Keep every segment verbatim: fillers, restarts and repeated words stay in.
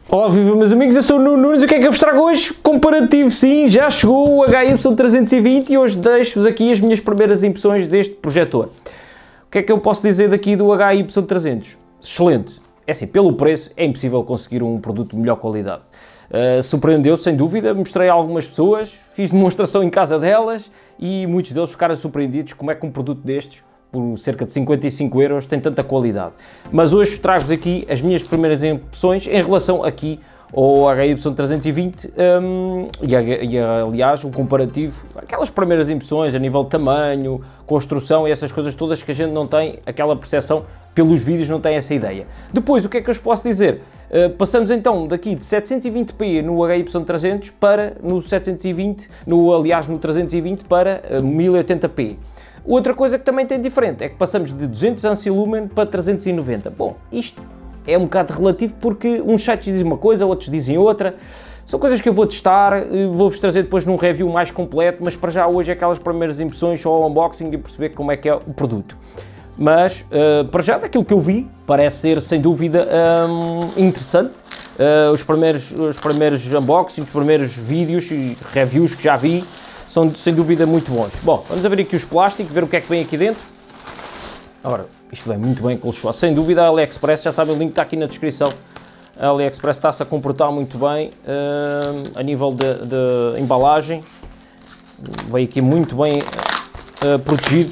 Olá, viva meus amigos, eu sou o Nuno Nunes e o que é que eu vos trago hoje? Comparativo, sim, já chegou o H Y trezentos e vinte e hoje deixo-vos aqui as minhas primeiras impressões deste projetor. O que é que eu posso dizer daqui do H Y trezentos? Excelente. É assim, pelo preço é impossível conseguir um produto de melhor qualidade. Uh, surpreendeu, sem dúvida, mostrei a algumas pessoas, fiz demonstração em casa delas e muitos deles ficaram surpreendidos como é que um produto destes, por cerca de cinquenta e cinco euros, tem tanta qualidade. Mas hoje trago-vos aqui as minhas primeiras impressões em relação aqui ao H Y trezentos e vinte um, e, e, aliás, o comparativo, aquelas primeiras impressões a nível de tamanho, construção e essas coisas todas que a gente não tem aquela percepção, pelos vídeos não tem essa ideia. Depois, o que é que eu vos posso dizer? Uh, passamos então daqui de setecentos e vinte p no H Y trezentos para no setecentos e vinte, no, aliás no trezentos e vinte para uh, mil e oitenta p. Outra coisa que também tem diferente é que passamos de duzentos ampere para trezentos e noventa. Bom, isto é um bocado relativo porque uns sites dizem uma coisa, outros dizem outra. São coisas que eu vou testar, vou-vos trazer depois num review mais completo, mas para já hoje é aquelas primeiras impressões, só o unboxing e perceber como é que é o produto. Mas, uh, para já, daquilo que eu vi, parece ser, sem dúvida, um, interessante. Uh, os, primeiros, os primeiros unboxings, os primeiros vídeos e reviews que já vi, são sem dúvida muito bons. Bom, vamos abrir aqui os plásticos, ver o que é que vem aqui dentro. Ora, isto vem muito bem com o sem dúvida a AliExpress, já sabem, o link está aqui na descrição. A AliExpress está-se a comportar muito bem uh, a nível de, de embalagem, veio aqui muito bem uh, protegido.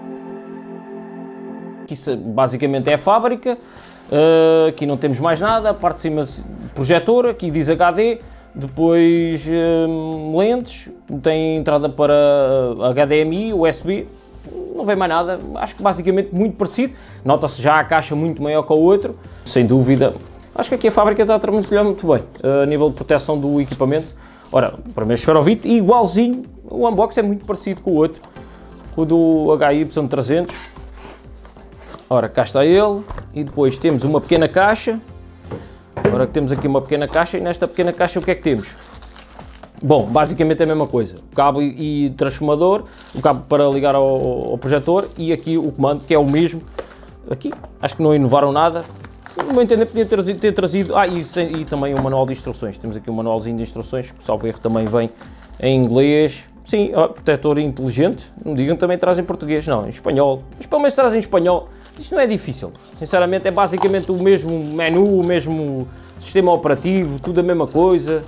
Aqui basicamente é a fábrica, uh, aqui não temos mais nada, a parte de cima projetor, aqui diz H D. Depois hum, lentes, tem entrada para H D M I, U S B, não vem mais nada, acho que basicamente muito parecido, nota-se já a caixa muito maior que o outro, sem dúvida, acho que aqui a fábrica está a trabalhar muito bem, a nível de proteção do equipamento. Ora, o primeiro esferovite, igualzinho, o unboxing é muito parecido com o outro, com o do H Y trezentos, ora, cá está ele, e depois temos uma pequena caixa. Agora que temos aqui uma pequena caixa, e nesta pequena caixa o que é que temos? Bom, basicamente é a mesma coisa, o cabo e transformador, o cabo para ligar ao, ao projetor e aqui o comando, que é o mesmo. Aqui, acho que não inovaram nada, no meu entender podia ter, ter trazido, ah, e, e também um manual de instruções, temos aqui um manualzinho de instruções, que salvo erro também vem em inglês. Sim, ó, protetor inteligente, não digam que também traz em português, não, em espanhol, mas pelo menos traz em espanhol. Isto não é difícil, sinceramente é basicamente o mesmo menu, o mesmo sistema operativo, tudo a mesma coisa.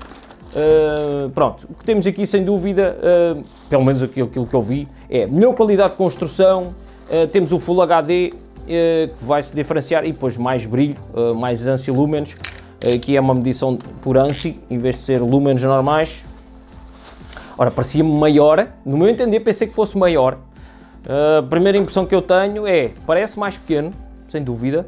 Uh, pronto, o que temos aqui sem dúvida, uh, pelo menos aquilo, aquilo que eu vi, é melhor qualidade de construção, uh, temos o Full H D uh, que vai se diferenciar e depois mais brilho, uh, mais ANSI lumens, uh, aqui é uma medição por ANSI em vez de ser lumens normais. Ora, parecia-me maior, no meu entender pensei que fosse maior. A uh, primeira impressão que eu tenho é, parece mais pequeno, sem dúvida,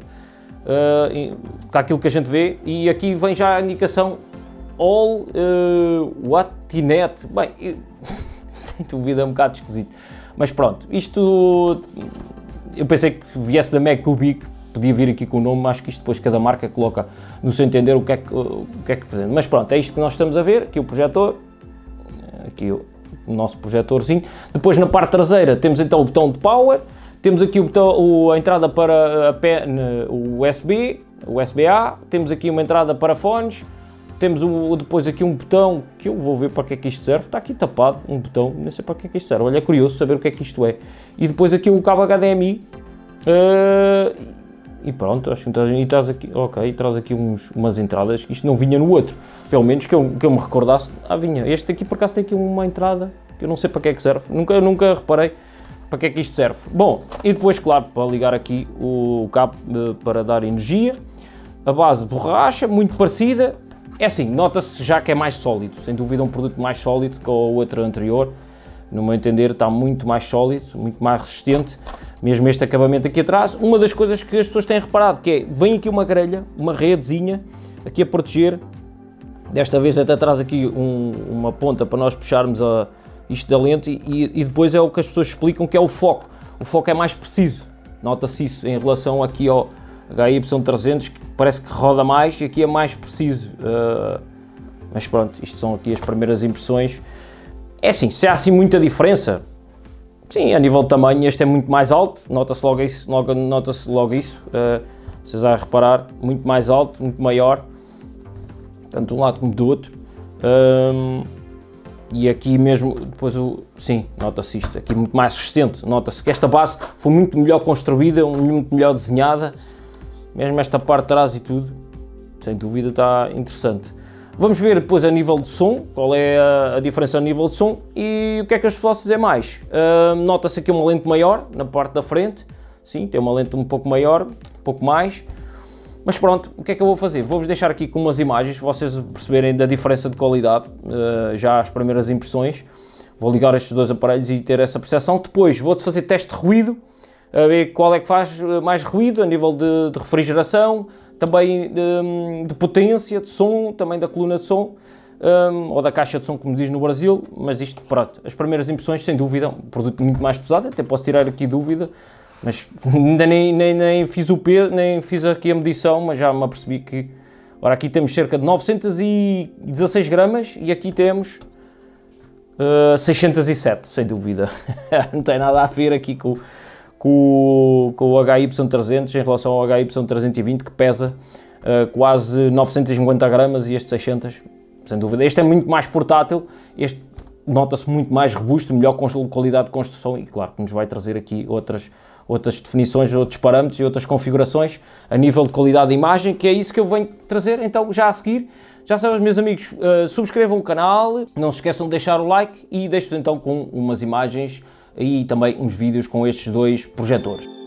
uh, que aquilo que a gente vê, e aqui vem já a indicação All uh, Whatnet, bem, eu, sem dúvida é um bocado esquisito, mas pronto, isto, eu pensei que viesse da MacCubic, podia vir aqui com o nome, acho que isto depois cada marca coloca no seu entender o que é que, o que, é que pretende, mas pronto, é isto que nós estamos a ver, aqui o projetor, aqui o o nosso projetorzinho. Depois na parte traseira temos então o botão de power, temos aqui o botão, o, a entrada para a pen, o U S B, o U S B A, temos aqui uma entrada para fones, temos o, depois aqui um botão que eu vou ver para que é que isto serve, está aqui tapado um botão, não sei para que é que isto serve, olha, é curioso saber o que é que isto é. E depois aqui o cabo H D M I, uh, e pronto, acho que e traz aqui, ok, traz aqui uns, umas entradas, isto não vinha no outro, pelo menos que eu, que eu me recordasse, ah, vinha, este aqui por acaso tem aqui uma entrada, que eu não sei para que é que serve, nunca, nunca reparei para que é que isto serve. Bom, e depois, claro, para ligar aqui o cabo uh, para dar energia, a base de borracha, muito parecida, é assim, nota-se já que é mais sólido, sem dúvida um produto mais sólido que o outro anterior, no meu entender está muito mais sólido, muito mais resistente, mesmo este acabamento aqui atrás. Uma das coisas que as pessoas têm reparado que é, vem aqui uma grelha, uma redezinha, aqui a proteger, desta vez até traz aqui um, uma ponta para nós puxarmos a, isto da lente e, e depois é o que as pessoas explicam que é o foco, o foco é mais preciso, nota-se isso em relação aqui ao H Y trezentos, que parece que roda mais e aqui é mais preciso, uh, mas pronto, isto são aqui as primeiras impressões. É assim, se há assim muita diferença, sim, a nível de tamanho este é muito mais alto, nota-se logo isso, logo, nota-se logo isso, uh, vocês vão reparar, muito mais alto, muito maior. tanto de um lado como do outro. Um, e aqui mesmo, depois o, sim, nota-se isto, aqui muito mais resistente, nota-se que esta base foi muito melhor construída, muito melhor desenhada, mesmo esta parte de trás e tudo, sem dúvida está interessante. Vamos ver depois a nível de som, qual é a, a diferença a nível de som e o que é que eu vos posso dizer mais. Uh, nota-se aqui uma lente maior na parte da frente, sim, tem uma lente um pouco maior, um pouco mais. Mas pronto, o que é que eu vou fazer? Vou-vos deixar aqui com umas imagens, para vocês perceberem da diferença de qualidade, uh, já as primeiras impressões. Vou ligar estes dois aparelhos e ter essa percepção. Depois vou-te fazer teste de ruído, a ver qual é que faz mais ruído a nível de, de refrigeração, também de, de potência, de som, também da coluna de som, um, ou da caixa de som, como diz no Brasil. Mas isto, pronto, as primeiras impressões, sem dúvida, um produto muito mais pesado, até posso tirar aqui dúvida. Mas ainda nem, nem, nem fiz o peso, nem fiz aqui a medição, mas já me apercebi que... Ora, aqui temos cerca de novecentos e dezasseis gramas e aqui temos uh, seiscentos e sete, sem dúvida. Não tem nada a ver aqui com, com, com o H Y trezentos em relação ao H Y trezentos e vinte, que pesa uh, quase novecentos e cinquenta gramas e este seiscentos, sem dúvida. Este é muito mais portátil, este nota-se muito mais robusto, melhor qualidade de construção e claro que nos vai trazer aqui outras... outras definições, outros parâmetros e outras configurações a nível de qualidade de imagem, que é isso que eu venho trazer, então já a seguir. Já sabem, meus amigos, uh, subscrevam o canal, não se esqueçam de deixar o like e deixo-vos então com umas imagens e também uns vídeos com estes dois projetores.